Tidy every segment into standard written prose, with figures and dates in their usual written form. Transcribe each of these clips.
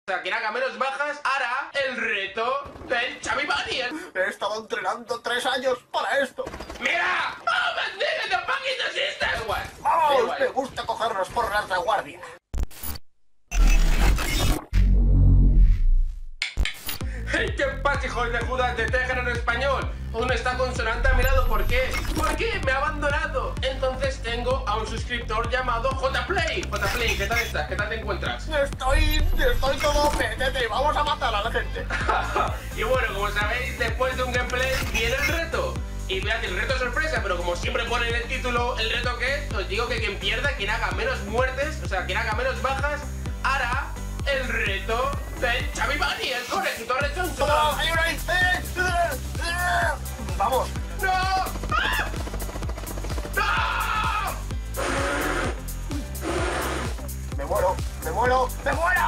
sea, quien haga menos bajas hará el reto del Xavi Bunny. He estado entrenando 3 años para esto. ¡Mira! ¡Oh, bandera de Paquito System! ¡Vamos! Me gusta cogernos por la retaguardia. ¡Hey, qué pasa, hijos de Judas de Tejer en español! Aún está consonante a mi lado, ¿por qué? ¿Por qué? Me ha abandonado. Entonces tengo a un suscriptor llamado JPlay. JPlay, ¿qué tal estás? ¿Qué tal te encuentras? Estoy todo petete. Vamos a matar a la gente. Y bueno, como sabéis, después de un gameplay viene el reto. Y vean, el reto es sorpresa, pero como siempre pone en el título el reto que es, os digo que quien pierda, quien haga menos muertes, o sea, quien haga menos bajas, hará el reto del Xavi Bunny, el conejito rechoncho. ¡No! ¡Hay una ahí! ¡Vamos! ¡No! ¡Ah! ¡No! ¡Me muero! ¡Me muero! ¡Me muero!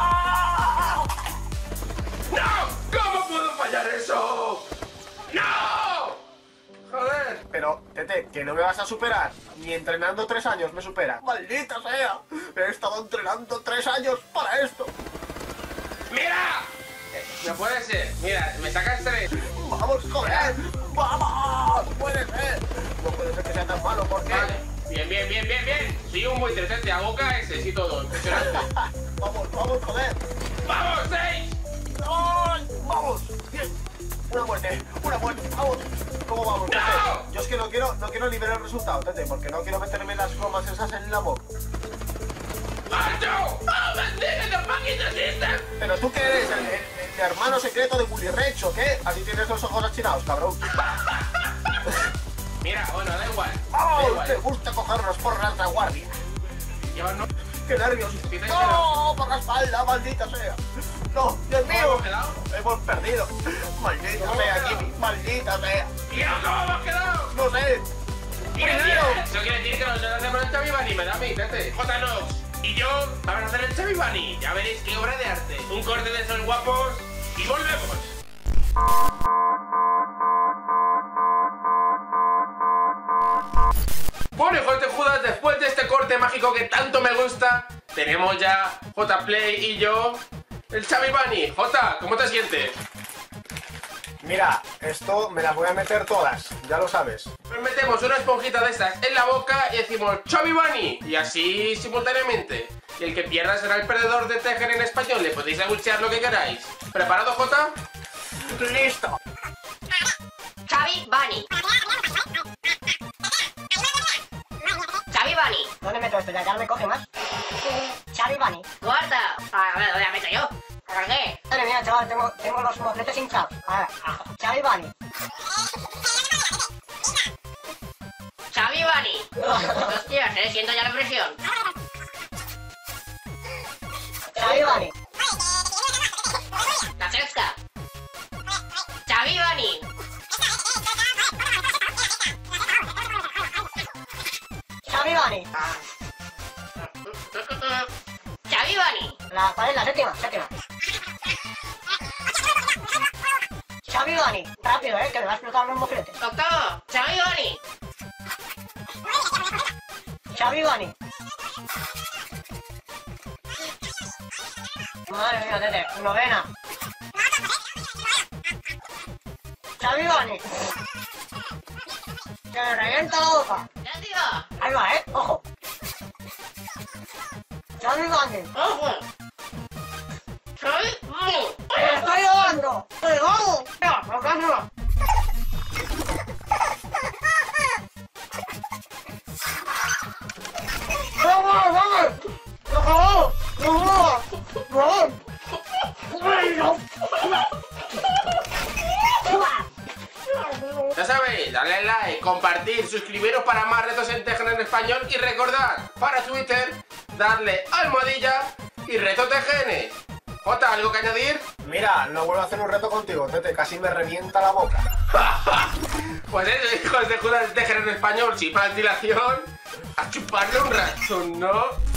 ¡No! ¿Cómo puedo fallar eso? ¡No! ¡Joder! Pero, Tete, que no me vas a superar. Ni entrenando 3 años me supera. ¡Maldita sea! He estado entrenando 3 años para esto. ¡Mira! No puede ser. Mira, me sacas 3. ¡Vamos, joder! ¡Vamos! ¡No puede ser! No puede ser que sea tan malo, ¿por qué? Vale. Bien. Soy un muy 3, te hago KS y todo. Impresionante. ¡Vamos, joder! ¡Vamos, 6! ¡Ay! ¡Vamos! ¡Bien! Una muerte, vamos. ¿Cómo vamos, Tete? ¡No! Yo es que no quiero ni ver el resultado, Tete, porque no quiero meterme las gomas esas en la boca. ¡Marcho! ¡Oh, bandera de Paquito System! Pero tú qué eres, el hermano secreto de Willy Rex, ¿o qué? Así tienes los ojos achinados, cabrón. Mira, bueno, da igual. ¡Vamos! Te gusta cogernos por la retaguardia. No. ¡Qué nervios! Sí, te ¡No! ¡Por la espalda, maldita sea! ¡No! ¡Dios mío! ¿Cómo hemos quedado? ¡Hemos perdido! ¡Maldita ¿Cómo sea, hemos quedado? Jimmy! ¡Maldita sea! ¡Tío, cómo hemos quedado! ¡No sé! ¡Primero! Eso quiere decir que nosotros hacemos el Xavi Bunny, me da a mí, Tete. J-Nox y yo vamos a hacer el Xavi Bunny. Ya veréis qué obra de arte. Un corte de esos guapos y volvemos. Bueno, hijos de Judas, después de este corte mágico que tanto me gusta, tenemos ya JPlay y yo el Xavi Bunny. J, ¿cómo te sientes? Mira, esto me las voy a meter todas, ya lo sabes. Nos metemos una esponjita de estas en la boca y decimos Xavi Bunny, y así simultáneamente. Y el que pierda será el perdedor de Tejer en español. Le podéis anunciar lo que queráis. ¿Preparado, Jota? ¡Listo! Xavi Bunny. Xavi Bunny. ¿Dónde meto esto? Ya no me coge más. Xavi Bunny. Guarda. A ver, ¿dónde la meto yo? ¿Para qué? Madre mía, chaval, tengo los mofletes hinchados. A ver, Xavi Bunny. Xavi Bunny. Hostia, siento ya la presión. Xavi Bunny. La sexta. Xavi Bunny. Xavi Bunny. Xavi Bunny. ¿Cuál es la séptima? Xavi Bunny. Rápido, que me va a explotar los mofletes. Octavo. Xavi Bunny. Xavi Bunny. Madre mía, Tete. Novena. Xavi Bunny. Que me revienta la boca. Ya, tío. Ahí va, ojo. Xavi Bunny. Ojo. Xavi Bunny. ¡Me estoy ahogando! ¡Me ahogo! ¡Mira, por caso! ¡Vamos! ¡Por favor! ¡Por favor! Ya sabéis, dale al like, compartir, suscribiros para más retos en Tejer en español y recordad, para Twitter, darle almohadilla y reto TGN. Jota, ¿algo que añadir? Mira, no vuelvo a hacer un reto contigo, Tete, casi me revienta la boca. Pues eso, hijos de Judas de Tejer en español, sin más dilación, a chuparle un rato, ¿no?